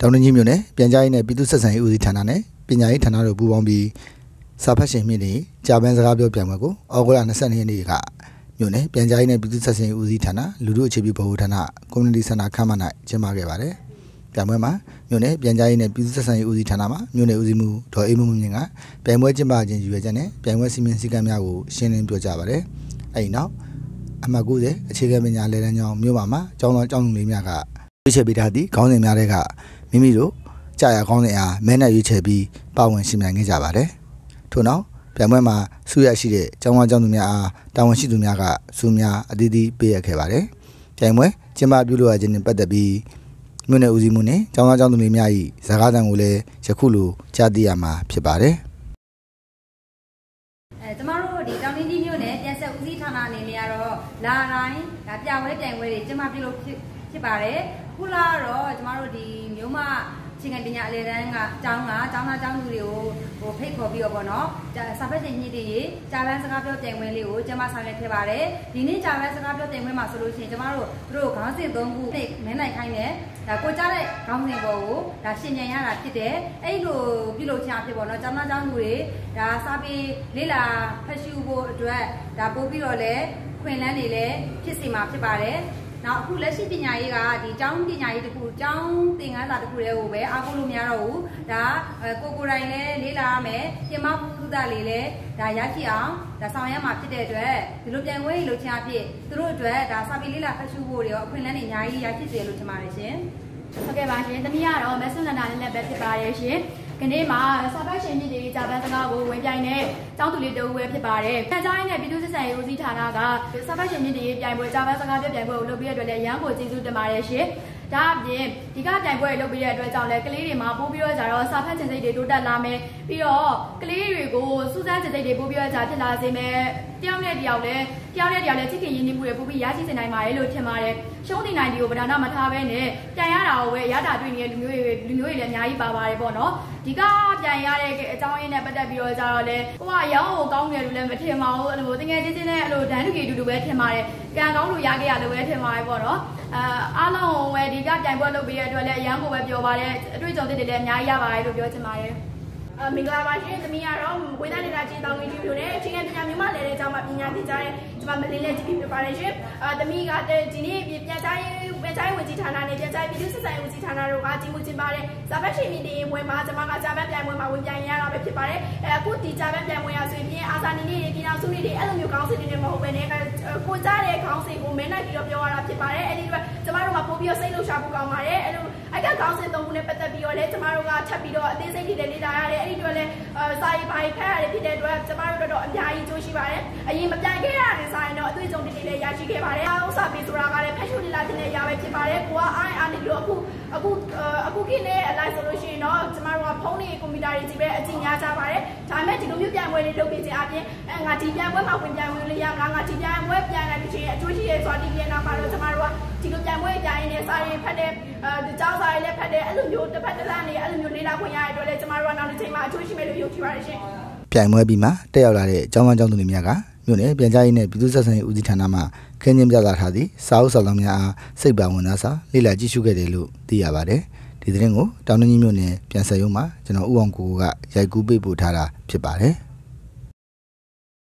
တောင်တွင်းကြီးမြို့နယ်ပြန်ကြားရေးနဲ့ပြည်သူ့ဆက်ဆံရေးဦးစီးဌာနနဲ့ပညာရေးဌာနတို့ပူးပေါင်းပြီးစာဖတ်ရှင်မြင့်တွေကြာပန်းစကားပြောပြိုင်ပွဲကိုဩဂုတ်လ22ရက်နေ့ကမြို့နယ်ပြန်ကြားရေးနဲ့ပြည်သူ့ဆက်ဆံရေးဦးစီးဌာနလူထုအခြေပြုဗဟိုဌာန community center ခမ်းမ၌ကျင်းပခဲ့ပါတယ်။ပြိုင်ပွဲမှာမြို့နယ်ပြန်ကြားရေးနဲ့ပြည်သူ့ဆက်ဆံရေးဦးစီးဌာနမှမြို့နယ်ဦးစီးမှုဒေါ်အေးမှုမြင့်ကပြိုင်ပွဲကျင်းပခြင်းရည်ရွယ်ချက်နဲ့ပြိုင်ပွဲစီမံစည်းကမ်းများကိုရှင်းလင်းပြောကြားပါတယ်။အဲဒီနောက်အမှတ်90အခြေခံပညာလေ့လာကျောင်းမြို့မှာကျောင်းသားကျောင်းသူလေးများကရွေးချယ်ပေးထားသည့်ခေါင်းစဉ်များတွေကမိမိတို့ကြာရခေါင်းစဉ်အားမဲနဲ့ရွေးချယ်ပြီးပါဝင်ရှင်းပြခဲ့ကြပါတယ်။ထို့နောက်ပြိုင်ပွဲမှာဆုရရှိတဲ့ကျောင်းသားကျောင်းသူများအားတာဝန်ရှိသူများကဆုများအသီးသီးပေးအပ်ခဲ့ပါတယ်။ပြိုင်ပွဲကျင်းပပြုလုပ်ရခြင်းနဲ့ပတ်သက်ပြီးမြို့နယ်ဦးစီးမှုနဲ့ကျောင်းသားကျောင်းသူများ၏ဇာတ်ကားသံကိုလည်းယခုလိုကြားသိရမှာဖြစ်ပါတယ်။ကျမတို့ဒီတောင်တင်းကြီးမြို့နယ်ပြန်ဆက်ဦးစီးဌာနအနေနဲ့ကတော့လာတိုင်းပြပွဲပြိုင်ပွဲတွေကျင်းပပြုလုပ်ဖြစ်ပါတယ်။ခုလာတော့ကျမတို့ဒီမြို့မှာချင်းကပညာအလေတန်းကကျောင်းသားကျောင်းသူတွေကိုဖိတ်ခေါ်ပြီးတော့ပေါ့နော်စာဖတ်ရှင်ညစ်တွေကြာပန်းစကားပြောပြိုင်ပွဲလေးကိုကျင်းပဆောင်ရွက်ခဲ့ပါတယ်ဒီနေ့ကြာပန်းစကားပြောပြိုင်ပွဲမှာဆိုလို့ရှိရင်ကျမတို့တို့ခေါင်းစဉ်3ခုမဲနိုင်ခိုင်းတယ်ဒါကိုကြားတဲ့ခေါင်းစဉ်ပေါ်ကိုဒါရှင်းပြန်ရတာဖြစ်တယ်အဲ့လိုပြုလုပ်ချင်ဖြစ်ပေါ့နော်ကျောင်းသားကျောင်းသူတွေဒါစာပေလေ့လာဖတ်ရှုဖို့အတွက်ဒါပို့ပြီးတော့လဲခွင့်လန်းနေလဲဖြစ်စီမှာဖြစ်ပါတယ်နောက်အခုလက်ရှိပညာရေးကဒီကျောင်းပညာရေးတစ်ခုကျောင်းသင်ခန်းစာတစ်ခုတည်းကိုပဲအားကိုးလို့မရတော့ဘူးဒါကိုယ်တိုင်လည်းလေ့လာရမယ်ပြင်မမှုသုဒလေးလည်းဒါရရှိအောင်ဒါဆောင်ရွက်မှာဖြစ်တဲ့အတွက်ဒီလိုပြန်ပွဲလုပ်ချင်အဖြစ်သူတို့အတွက်ဒါစာပေလေ့လာဖတ်ရှုဖို့တွေရောအခွင့်အလမ်းတွေအများကြီးရရှိစေလို့ထင်ပါတယ်ရှင်ဟုတ်ကဲ့ပါရှင်သမီးကတော့မက်ဆွန်နန္ဒာနဲ့လည်းပဲဖြစ်ပါရဲ့ရှင်ဒီနေ့မှာစာဖတ်ရှင်မြစ်တွေဂျာပန်စကားကိုဝင်ပြိုင်တဲ့ကျောင်းသူလေးတဦးပဲဖြစ်ပါတယ်။ပြန်ကြားရေးနဲ့ပြည်သူ့ဆက်ဆံရေးဦးစီးဌာနကစာဖတ်ရှင်မြစ်တွေပြိုင်ပွဲဂျာပန်စကားပြိုင်ပွဲကိုလုပ်ပြီးတဲ့အတွက်လည်းရန်ကိုကျေးဇူးတင်ပါတယ်ရှင်။ဒါအပြင်ဒီကပြိုင်ပွဲလုပ်ပြီးတဲ့အတွက်ကြောင့်လည်းကလေးတွေမှာပို့ပြီးတော့ကြတော့စာဖတ်ခြင်းစိတ်တွေတိုးတက်လာမယ်။ပြီးတော့ကလေးတွေကိုစူးစမ်းခြင်းစိတ်တွေပို့ပြီးတော့ကြဖြစ်လာစေမယ်။တယောက်နဲ့တယောက်လည်းချစ်ခင်ရင်းနှီးမှုတွေပို့ပြီးရရှိစေနိုင်ပါတယ်လို့ထင်ပါတယ်။ရှုံးနေနိုင်ဒီကိုပဓာနာမထားဘဲနဲ့ပြန်ရတာကိုပဲရတာတွေ့နေတဲ့လူမျိုးတွေလည်းအများကြီးပါပါတယ်ပေါ့နော်။ဒီကပြန်ရတဲ့အကြောင်းရင်းနဲ့ပတ်သက်ပြီးတော့ကြတော့လေကိုကရောင်းကိုကောင်းတယ်လို့လည်းမထင်ပါဘူးအဲ့လိုတကယ်ချင်းနဲ့အဲ့လိုဒန်းတူကြီးတူပဲထင်ပါတယ်ကံကောင်းလို့ရခဲ့ရလို့ပဲထင်ပါတယ်ပေါ့နော်အားလုံးပဲဒီကပြန်ပွဲလုပ်ပြီးတဲ့အတွက်လည်းအရန်ကိုပဲပြောပါတယ်အတွေ့အကြုံတွေလည်းအများကြီးရပါတယ်လို့ပြောချင်ပါတယ်မင်္ဂလာပါရှင်သမီးကတော့ဝေဒနာကြီးတောင်းဝင်ကြည့်လို့လည်းအခြေခံပညာမြို့မှာလည်းအကြောင်းမှပညာသင်ကြားတဲ့ကျွန်မမလေးလေးကြည့်ပြပါတယ်ရှင်သမီးကဒီနေ့ပြန်ကြားရေးဝန်ကြီးဌာနနဲ့ပြန်ကြားပြည်သူ့စစ်ဆိုင်ဝန်ကြီးဌာနတို့ကကြီးမှုကျင်းပတဲ့စာပတ်ရှင်မီတီပွဲမှာကျွန်မကဂျာပန်ပြိုင်ပွဲမှာဝင်ပြိုင်ရတာပဲဖြစ်ပါတယ်အခုဒီဂျာပန်ပြိုင်ပွဲရဆိုရင်အာဇာနည်နေ့တွေပြည်တော်စုနေ့တွေအဲ့လိုမျိုးခေါင်းစဉ်တွေနဲ့မဟုတ်ဘဲနဲ့ကိုကြားတဲ့ခေါင်းစဉ်ကိုမဲနိုင်ပြီးတော့ပြောရတာဖြစ်ပါတယ်အဲ့ဒီအတွက်ကျွန်မတို့ကပို့ပြီးတော့စိတ်လှုပ်ရှားဖို့ကောင်းပါတယ်အဲ့လိုအဲ့ကခေါင်းစဉ်3ခုနဲ့ပတ်သက်ပြီးတော့လည်းကျွန်မတို့ကထပ်ပြီးတော့အသေးစိတ်တွေလေ့လာရတယ်အဲ့ဒီအတွက်လည်းစာရေးပိုင်းဖတ်ရတယ်ဖြစ်တဲ့အတွက်ကျွန်မတို့တော့အများကြီးကြိုးရှိပါတယ်အရင်မပြိုင်ခဲ့ရတဲ့စာရင်တော့အတွေ့အကြုံတွေလည်းရရှိခဲ့ပါတယ်ဥစ္စာပေးဆိုတာကလည်းဖက်ရှုလေ့လာခြင်းနဲ့ရပဲဖြစ်ပါတယ်ကိုကအားနေလို့အခုခေတ်နဲ့အလိုက်ဆိုလို့ရှိရင်တော့ကျမတို့ကဖုန်းတွေကွန်ပျူတာတွေကြီးပဲအကြည့်များကြပါတယ်ဒါပေမဲ့ဒီလိုမျိုးပြိုင်ပွဲတွေလုပ်ပေးခြင်းအပြင်ငါဒီပြိုင်ပွဲမှာဝင်ပြိုင်ဝင်လို့ရမလားငါဒီပြိုင်ပွဲပြိုင်လိုက်ပြီးအကျိုးရှိရဲ့ဆိုတာဒီပြိုင်နောက်မှာတော့ကျမတို့ကဒီလိုပြိုင်ပွဲပြိုင်နေစာရေးဖတ်တဲ့ကျောင်းစာရေးလည်းဖတ်တဲ့အဲ့လိုမျိုးတစ်ဖက်တစ်လမ်းနေအဲ့လိုမျိုးလေ့လာခွင့်ရတဲ့အတွက်လည်းကျမတို့ကနောက်တစ်ချိန်မှာအကျိုးရှိမယ်လို့ယုံကြည်ပါတယ်ရှင်ပြိုင်ပွဲပြီးမှတက်ရောက်လာတဲ့ကျောင်းသားကျောင်းသူတွေများကမြို့နယ်ပြန်ကြားရေးနဲ့ပြည်သူ့ဆက်ဆံရေးဦးစီးဌာနမှခင်းချင်းပြသထားသည့်စာအုပ်စာလောင်းများအားစိတ်ပါဝင်စားစွာလေ့လာကြည့်ရှုခဲ့တယ်လို့သိရပါတယ်ဒီသတင်းကိုတောင်တွင်းကြီးမြို့နယ်ပြန်ဆက်ရုံးမှာကျွန်တော်ဦးအောင်ကိုကရိုက်ကူးပေးပို့ထားတာဖြစ်ပါတယ်